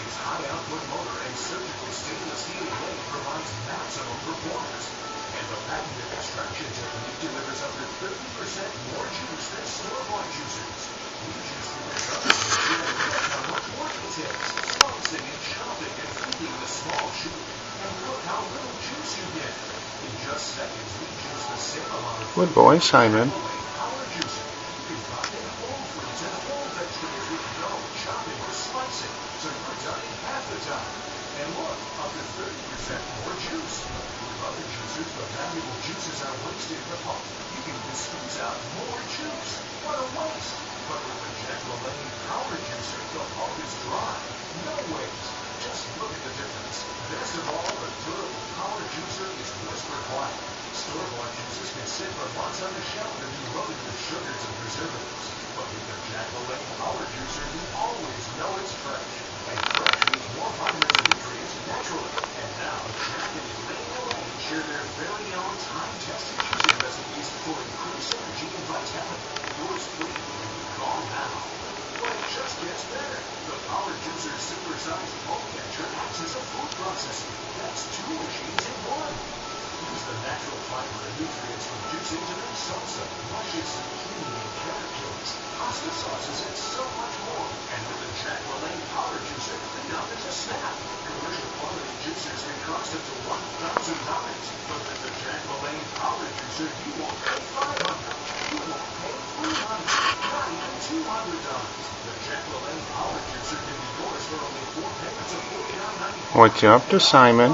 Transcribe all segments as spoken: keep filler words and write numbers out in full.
Its high-output motor and surgical stainless steel blade provides maximum performance. And the patented extraction technique delivers up to thirty percent more juice than store-bought juicers. We juice the results to get how much work it takes, slicing and chopping and feeding the small shoot. And look how little juice you get. In just seconds, we juice the same amount of Good boy, Simon. power juicer. You can find in whole fruits and whole vegetables with no chopping or slicing, so you're done in half the time. And look, up to thirty percent more juice. With other juicers, the valuable juices are wasted in the pump. You can even squeeze out more juice. What a waste! But with the Jack LaLanne Power Juicer, the pump is dry. No waste. Just look at the difference. Best of all, the durable Power Juicer is whisper quiet. Store-bought juices can sit for months on the shelf and be loaded with sugars and preservatives. But with the Jack LaLanne Power Juicer, you always know it's fresh. And fresh means more vitamins and nutrients naturally. And now, Jack and Elaine LaLanne share their very own time-tested juicing recipes for increased energy and vitality. Yours free when you call now. But it just gets better. The Power Juicer's super-sized pulp catcher acts as a food processor. That's two machines in one. Use the natural fiber and nutrients from juicing to make salsa, luscious zucchini and carrot cakes, pasta sauces, and so much more. And with the Jack LaLanne Power Juicer, enough is a snap. Commercial quality juicers can cost up to one thousand dollars. But with the Jack LaLanne Power Juicer, you won't pay five hundred dollars. You won't pay three hundred dollars. Not even two hundred dollars. The Jack LaLanne Power Juicer can be yours for only four payments of forty-nine ninety-five. What you up to, Simon?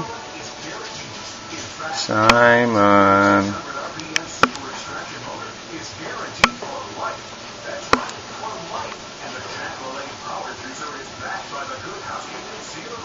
Simon. That's right, for life. And the Jack LaLanne Power Juicer is backed by the Good Housekeeping Seal of